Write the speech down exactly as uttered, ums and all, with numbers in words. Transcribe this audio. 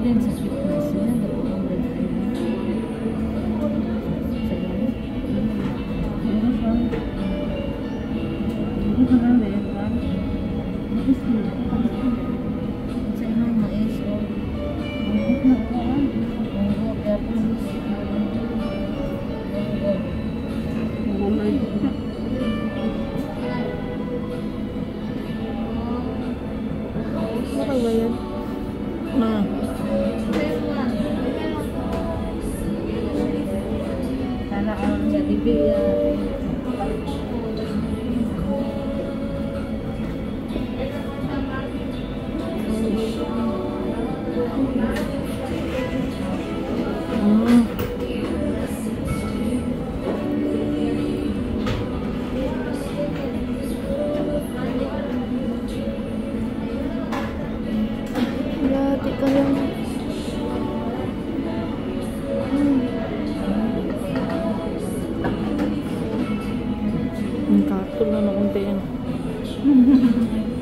Yan sa sweetness niya. Okay ba yan? Ma. Sana all sa T V. Mm. Yati ka lang. Mm. Ang katol na nakunti yan.